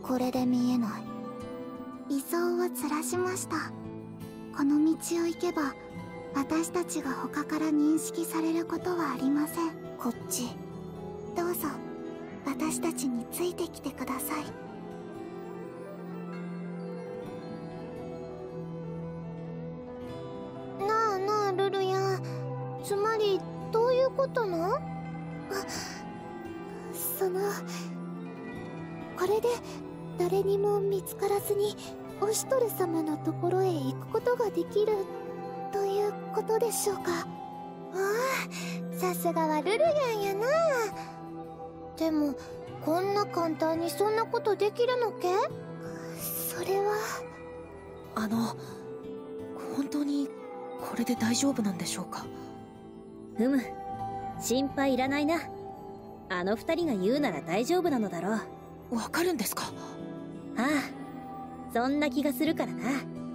これで見えない。理想をずらしました。この道を行けば私たちが他から認識されることはありません。こっちどうぞ、私たちについてきてください。なあなあルルヤ、つまりどういうことな？これで誰にも見つからずにオシュトル様のところへ行くことができるということでしょうか。ああ、さすがはルルヤンやな。でもこんな簡単にそんなことできるのけ？それは本当にこれで大丈夫なんでしょうか？ ふむ、心配いらないな。あの二人が言うなら大丈夫なのだろう。 わかるんですか？ ああ、そんな気がするからな。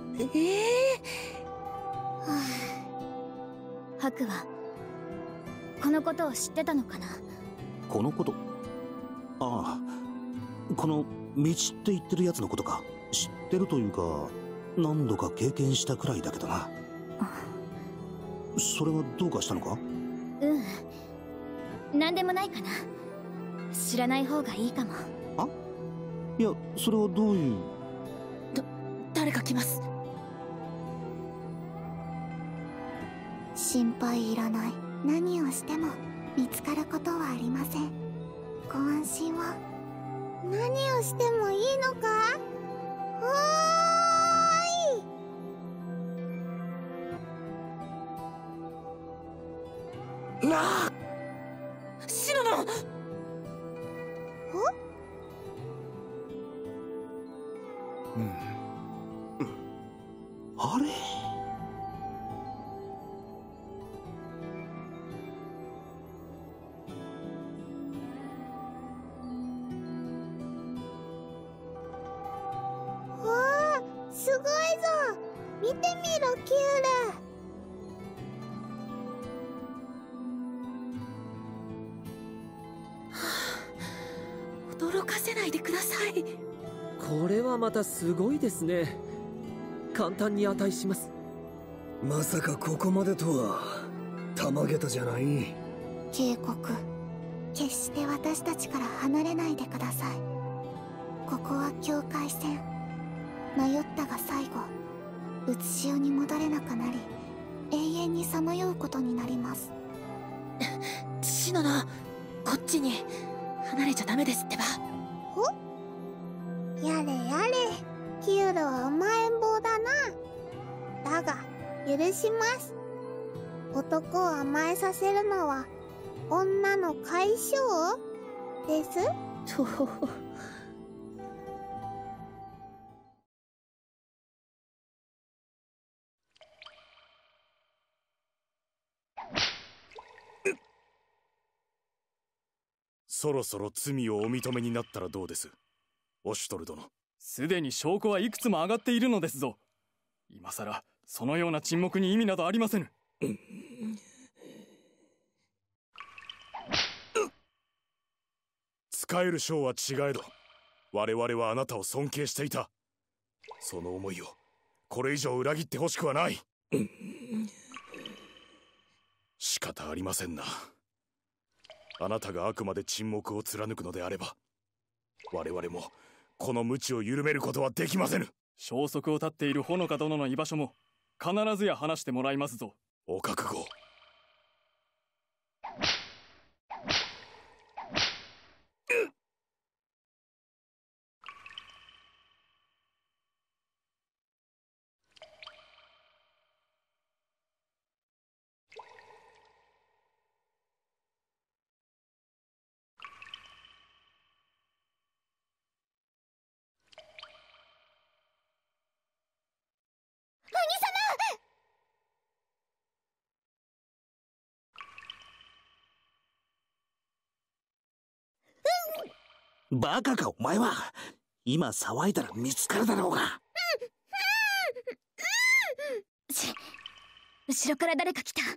ハクはこのことを知ってたのかな？ このこと？ああ、この道って言ってるやつのことか。知ってるというか何度か経験したくらいだけどな。それがどうかしたのか？ 何でもないかな。知らない方がいいかも。 あ？いや、それはどういう。 誰か来ます。 心配いらない。何をしても見つかることはありません。ご安心を。何をしてもいいのか？おーい！ なあ、シノノ！ あれ？ すごいぞ！見てみろ、キュール。驚かせないでください。 これはまたすごいですね。簡単に値します。 まさかここまでとは。たまげたじゃない。 警告。決して私たちから離れないでください。ここは境界線。迷ったが最後、うつしおに戻れなくなり、永遠にさまようことになります。 シノノ、こっちに離れちゃダメですってば。 やれやれ、キュールは甘えん坊だな。だが許します。男を甘えさせるのは女の解消です。 そろそろ罪をお認めになったらどうです、オシュトル殿。 すでに証拠はいくつも上がっているのですぞ。今さらそのような沈黙に意味などありませぬ。 使える将は違えど、我々はあなたを尊敬していた。その思いをこれ以上裏切ってほしくはない。仕方ありませんな。あなたがあくまで沈黙を貫くのであれば、我々もこの無知を緩めることはできませぬ。 消息を絶っているほのか殿の居場所も必ずや話してもらいますぞ。 お覚悟。 バカかお前は。今騒いだら見つかるだろうが。 後ろから誰か来た。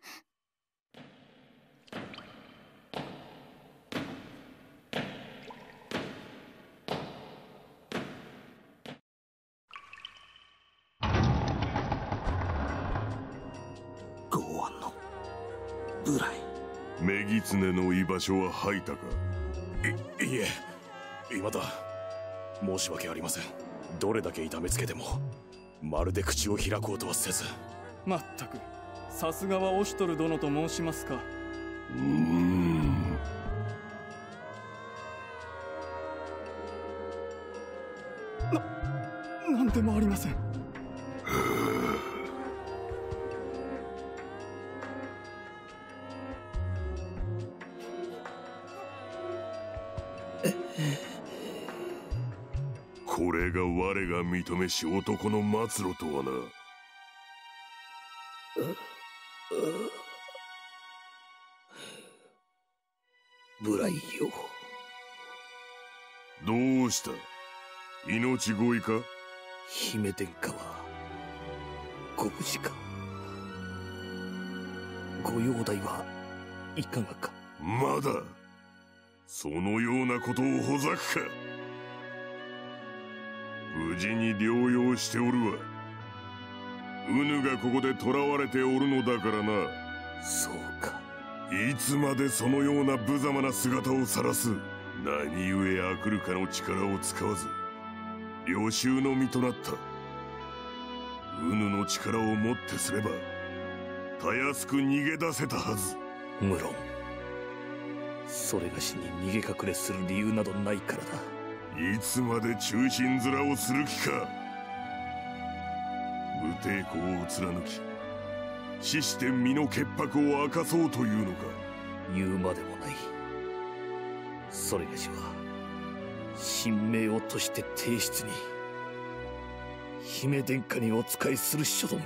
ブライ。 メギツネの居場所は吐いたか？ いえ、未だ。申し訳ありません。どれだけ痛めつけてもまるで口を開こうとはせず。 まったく、さすがはオシュトル殿と申しますか。なんでもありません。 これが我が認めし男の末路とはな。 ブライよ。 どうした？命乞いか？ 姫殿下はご無事か？ご容体はいかがか？ まだそのようなことをほざくか？無事に療養しておるわ。ウヌがここで囚われておるのだからな。 そうか。 いつまでそのような無様な姿を晒す？何故アクルカの力を使わず領袖の身となった？ウヌの力をもってすればたやすく逃げ出せたはず。 無論それがしに逃げ隠れする理由などないからだ。 いつまで忠臣面をする気か？無抵抗を貫き死して身の潔白を明かそうというのか？ 言うまでもない。それがしは神明をとして提出に姫殿下にお仕えする所存。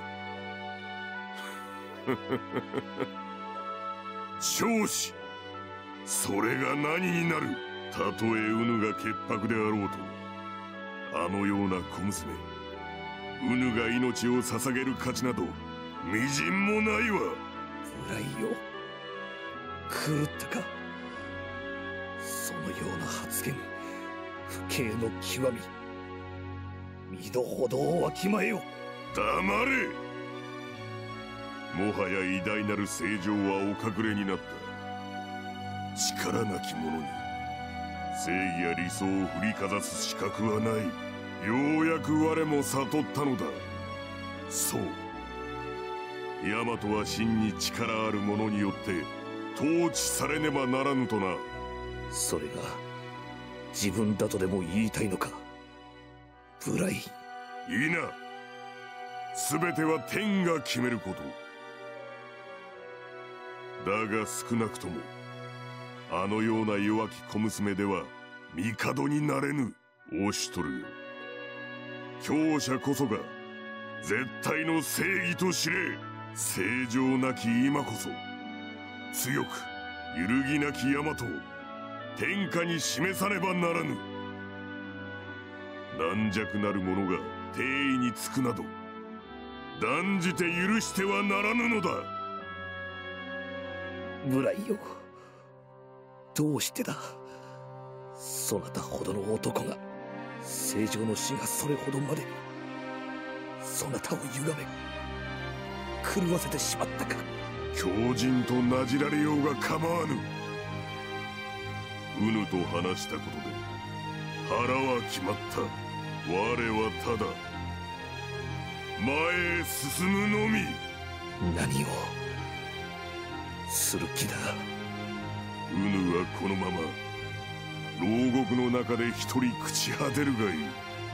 長子、それが何になる？たとえウヌが潔白であろうと、あのような小娘ウヌが命を捧げる価値などみじんもないわ。 ブライよ、狂ったか？そのような発言、不敬の極み。身の程をわきまえよ。 黙れ。もはや偉大なる聖城はお隠れになった。力なき者に正義や理想を振りかざす資格はない。ようやく我も悟ったのだ。そう、ヤマトは真に力ある者によって統治されねばならぬとな。 それが自分だとでも言いたいのか、ブライ？ いいな。全ては天が決めること。だが少なくともあのような弱き小娘では帝になれぬ。オシュトルよ、強者こそが絶対の正義と知れ。正常なき今こそ強く揺るぎなき大和を天下に示さねばならぬ。軟弱なる者が帝位につくなど断じて許してはならぬのだ。 ブライよ、どうしてだ？そなたほどの男が正常の死がそれほどまでにそなたを歪め狂わせてしまったか？ 強靭となじられようが構わぬ。ウヌと話したことで腹は決まった。我はただ前へ進むのみ。 何をする気だ？ ウヌはこのまま牢獄の中で一人朽ち果てるがいい。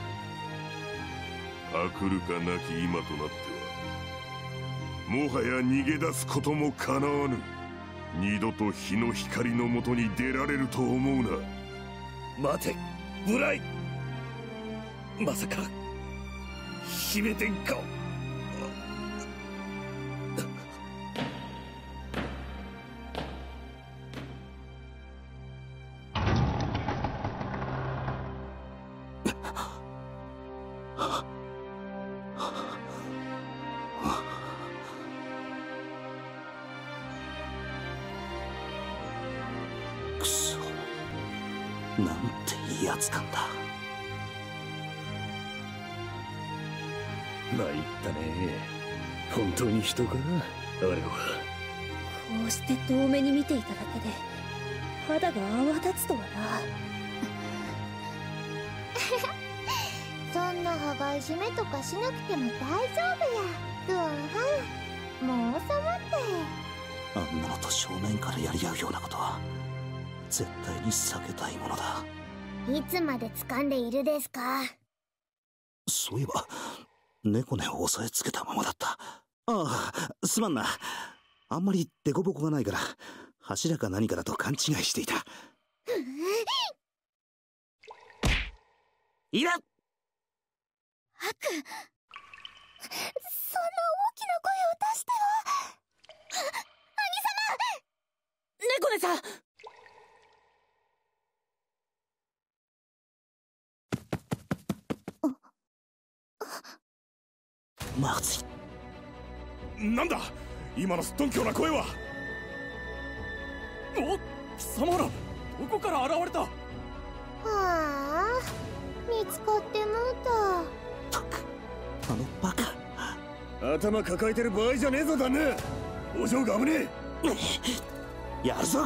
アクルカなき今となってはもはや逃げ出すこともかなわぬ。二度と日の光のもとに出られると思うな。 待て、ブライ！まさか姫殿下を？ くそ、なんて威圧感だ。 参ったね。本当に人か、あれは。 うして遠目に見ていただけで肌が泡立つとはな。 そんな羽交い締めとかしなくても大丈夫や。グーンハン、もう収まって。 あんなのと正面からやり合うようなことは絶対に避けたいものだ。 いつまで掴んでいるですか？ そういえば猫ねを押さえつけたままだった。ああ、すまんな。あんまりデコボコがないから柱か何かだと勘違いしていた。いらっ、 ハク、そんな大きな声を出しては。 猫根さん。 まずい。 なんだ今のすっとんきょうな声は。 お、貴様らどこから現れた。 はあ、見つかってもうた。 たく、あのバカ。 頭抱えてる場合じゃねえぞ旦那。お嬢が危ねえ。やるぞ。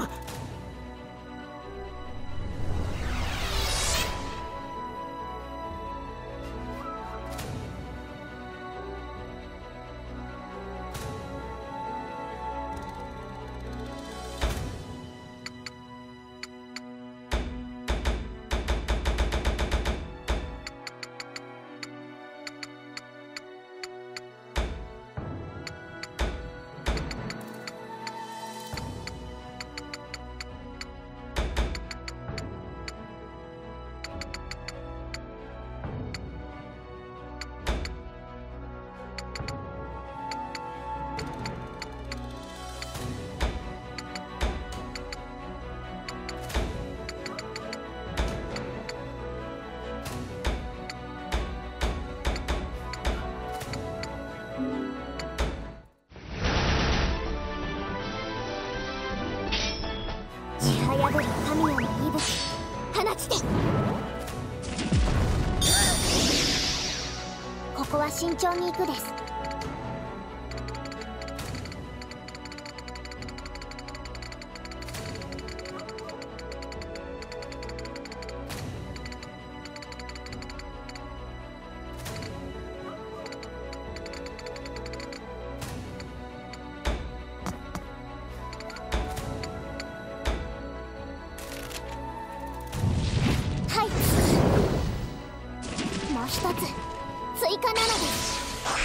破る神よの息吹、放ちて。ここは慎重に行くです。もう一つ追加なのです。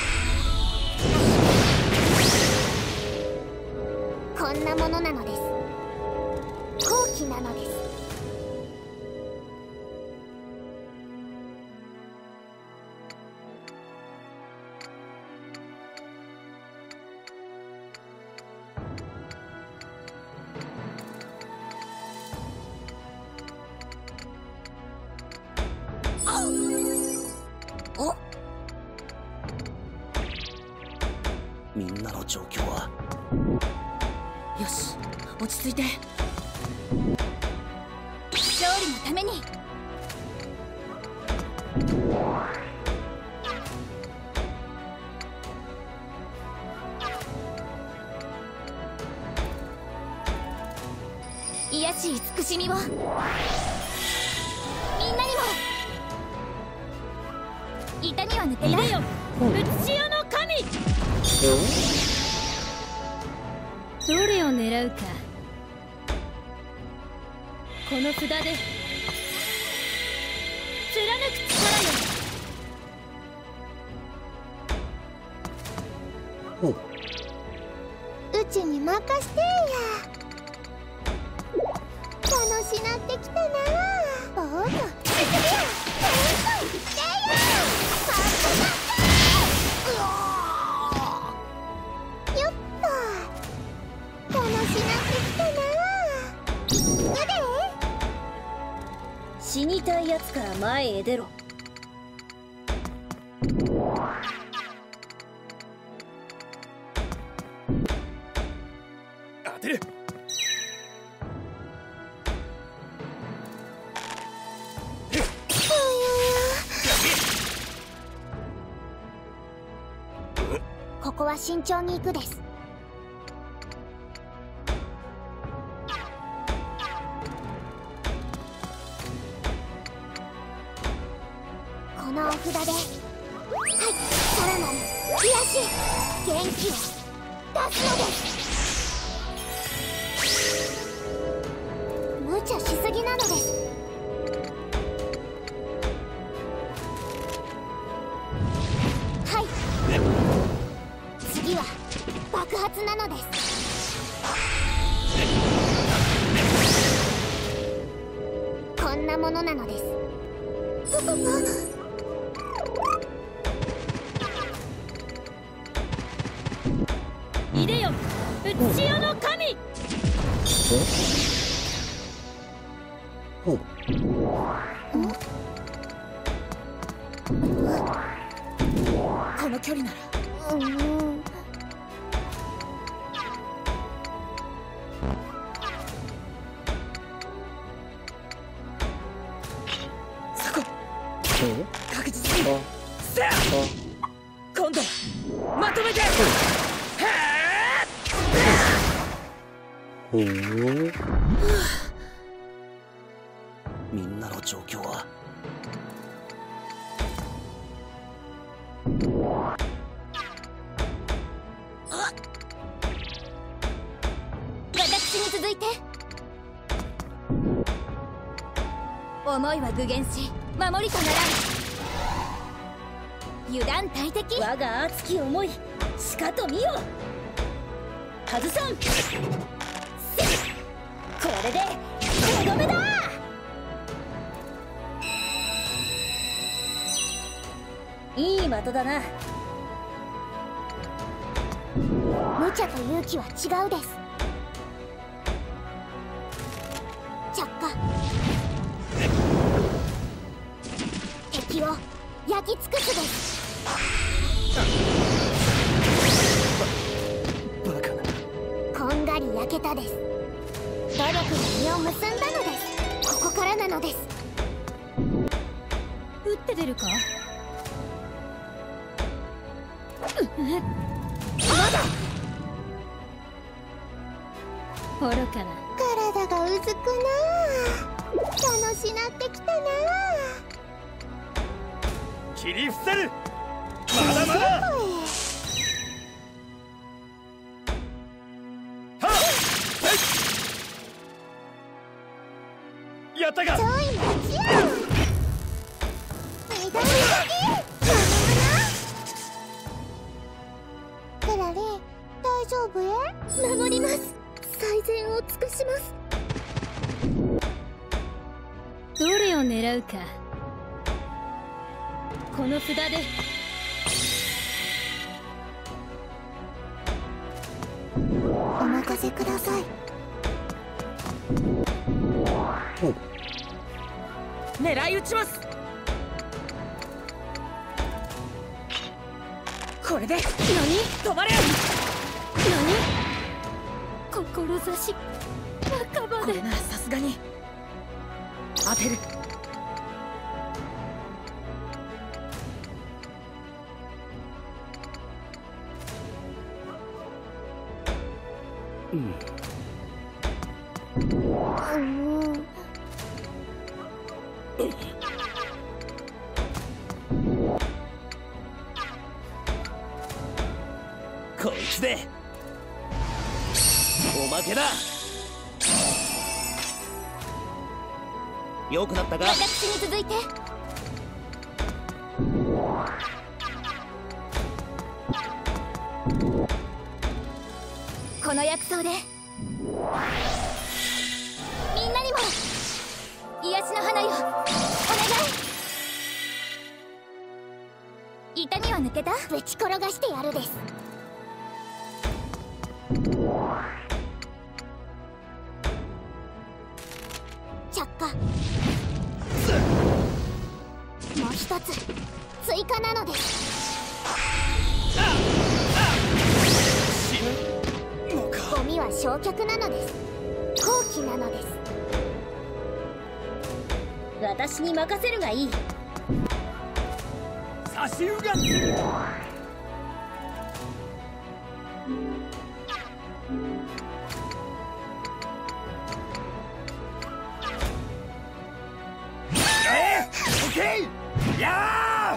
こんなものなのです。好機なのです。 みんなの状況は。 よし、落ち着いて。勝利のために。癒し慈しみをみんなにも。痛みは抜けない。いでよ、うつしよの神。 どれを狙うか。この札で貫く力よ。 お、 うちに任してや。楽しなってきたな。ボート行ってよ。よっと楽しなってきたな。やで。 死にたいやつから前へ出ろ。 当てる。 ここは慎重に行くです。 このお札で、はい、さらなる癒し元気を出すのです。無茶しすぎなのです。はい、次は爆発なのです。こんなものなのです。 いでよ、うちよの神。 この距離ならそこ確実にせや今度まとめてみんなの状況は？ 私に続いて。思いは具現し守りとならん。油断大敵。 我が熱き思いしかと見よ。外さん。これでとどめだ。いい的だな。 無茶と勇気は違うです。着火。敵を焼き尽くすです。 バカな。 こんがり焼けたです。努力が実を結んだのです。ここからなのです。 打って出るか。愚かな。 体がうずくな。楽しなってきたな。 切り伏せる。まだまだ。はっ、やったか。 ちょい待ちや。メダルクラリン、大丈夫へ？守ります。最善を尽くします。 どれを狙うか。この札で。 お任せください。 狙い撃ちます。これで何止まれ。 志半ばで。 これならさすがに当てる。 こいつでおまけだ。よくなったか。 私に続いて。この薬草でみんなにも癒しの花よ、お願い。痛みは抜けた？ぶち転がしてやるです。着火。もう一つ追加なのです。 死ぬのか。 ゴミは焼却なのです。好機なのです。 私に任せるがいい。 差しうがつ。オッケー。やー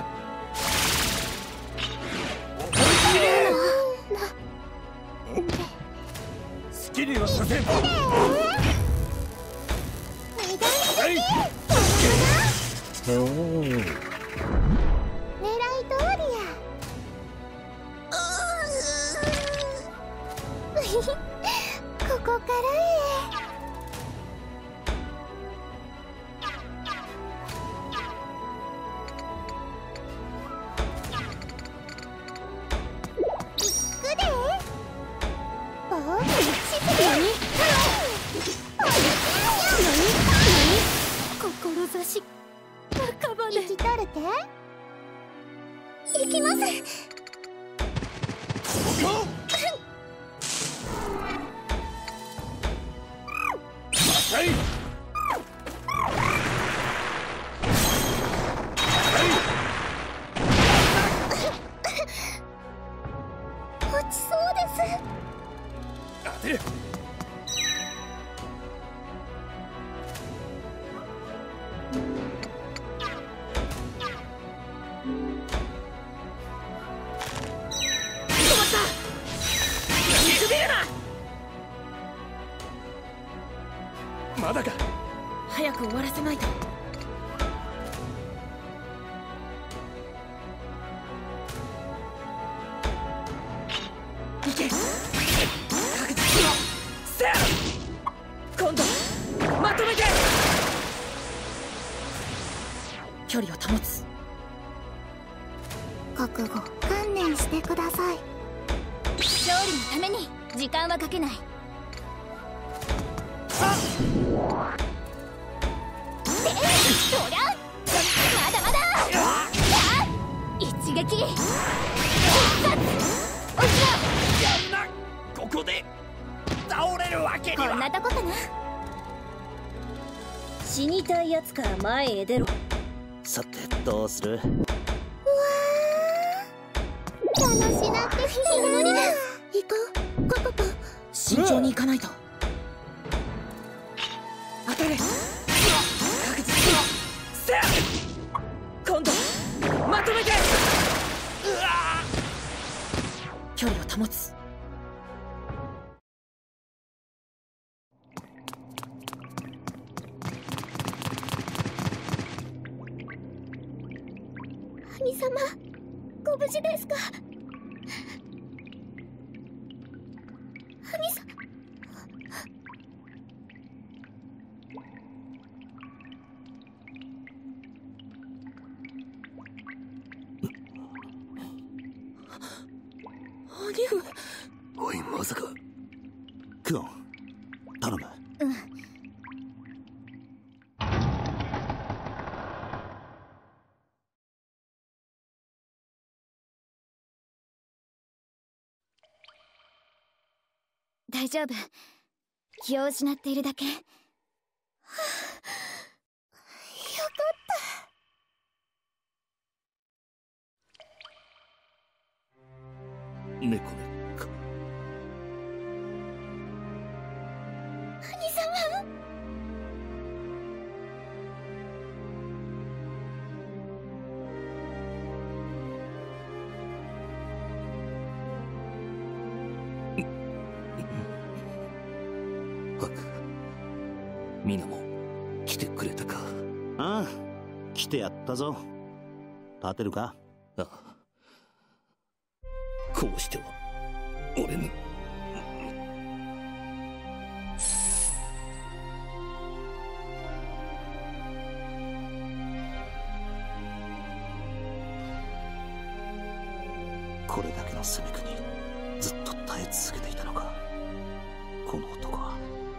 好きにはさせん。 ここから志赤羽生きとるて行きます。落ちそうです。 当てる。まだか。 早く終わらせないと。行け。確実にせや。今度まとめて。距離を保つ。 覚悟観念してください。 勝利のために時間はかけない。そりゃまだまだ。一撃必殺。落ちろ。 やんな。ここで倒れるわけには。 こんなとこかな。 死にたいやつから前へ出ろ。 さてどうする？ 楽しなってきてる。行こう。パパ。 慎重に行かないと。当たれ。確実にせや。今度まとめて。距離を保つ。 兄様、ご無事ですか？兄さん。 おい、まさか。 クオン、頼む。 大丈夫。気を失っているだけ。よかっ猫ねか。 兄様。 ハク、ミナも来てくれたか。 ああ、来てやったぞ。立てるか？ ああ、こうしては俺の。 これだけの攻めくにずっと耐え続けていたのか、この男は。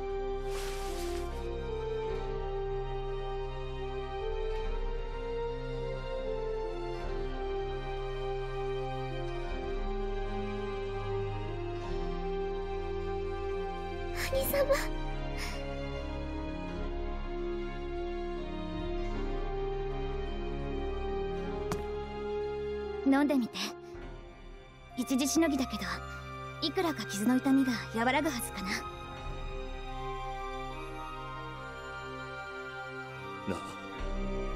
兄様。 飲んでみて。一時しのぎだけど、いくらか傷の痛みが和らぐはずかな。 な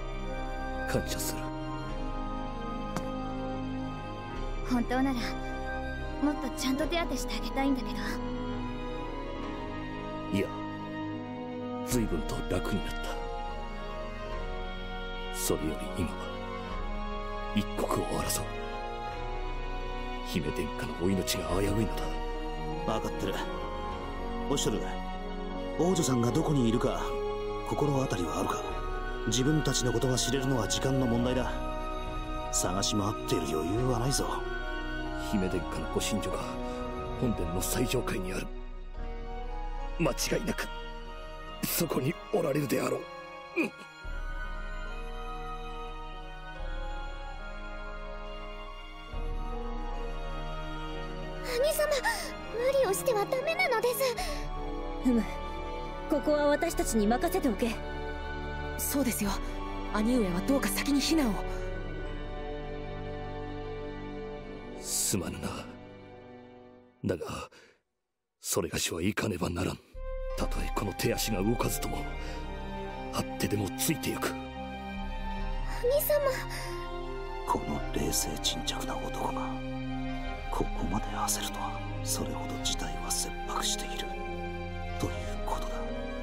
あ、感謝する。 本当ならもっとちゃんと手当てしてあげたいんだけど。 いや、随分と楽になった。それより今は一国を争う姫殿下のお命が危ういのだ。 分かってる。おっしゃる王女さんがどこにいるか心当たりはあるか。自分たちのことが知れるのは時間の問題だ。探し回っている余裕はないぞ。 姫殿下のご寝所が本殿の最上階にある。間違いなくそこにおられるであろう。 兄様、無理をしてはダメなのです。 ここは私たちに任せておけ。 そうですよ。兄上はどうか先に避難を。 すまぬな。だがそれがしは行かねばならん。たとえこの手足が動かずとも張ってでもついてゆく。 兄様、 この冷静沈着な男がここまで焦るとは、それほど事態は切迫しているということだ。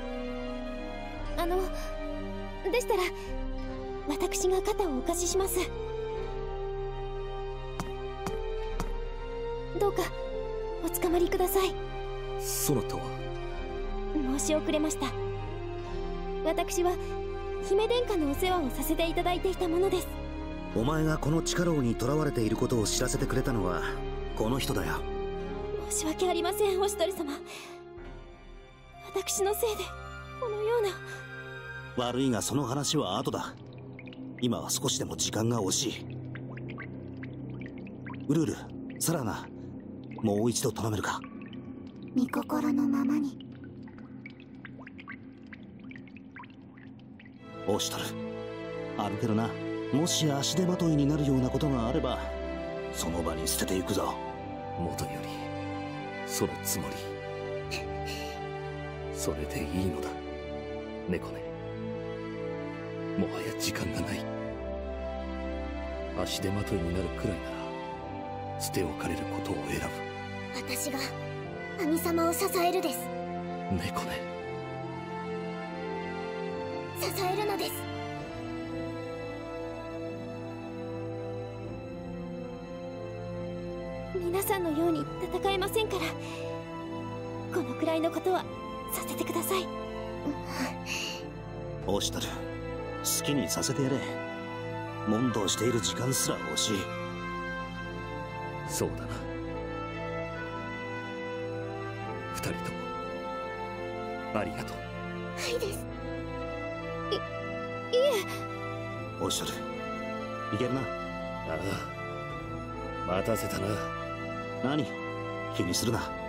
でしたら私が肩をお貸しします。どうかおつかまりください。 そなたは？ 申し遅れました。私は姫殿下のお世話をさせていただいていたものです。 お前がこの地下牢に囚われていることを知らせてくれたのはこの人だよ。 申し訳ありません、おしとり様。私のせいでこのような。 悪いがその話は後だ。今は少しでも時間が惜しい。ウルール、サラーナ、もう一度頼めるか。 御心のままに。 オシトル、あるけどな、もし足手まといになるようなことがあればその場に捨てていくぞ。 もとよりそのつもり。それでいいのだ猫ね。もはや時間がない。足手まといになるくらいなら捨て置かれることを選ぶ。 私が兄様を支えるです。 猫ね。 支えるのです。皆さんのように戦えませんから、このくらいのことはさせてください。 オシトル、好きにさせてやれ。問答している時間すら惜しい。 そうだな。二人ともありがとう。 はいです。いえ。 オシトル、いけるな。 ああ、待たせたな。 何気にするな。